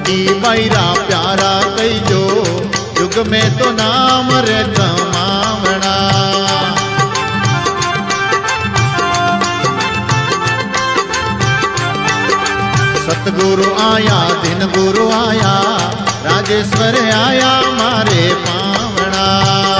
जोगी बाईरा प्यारा कईजो, युग में तो नाम रे कमावणा। सतगुरु आया दिन गुरु आया, राजेश्वर आया मारे पावणा।